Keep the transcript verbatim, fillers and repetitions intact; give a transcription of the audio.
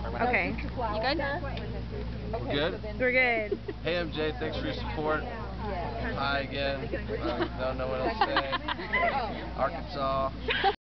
Okay. You good? We're good? We're good. Hey M J, thanks for your support. Hi again. Uh, don't know what else to say. Arkansas.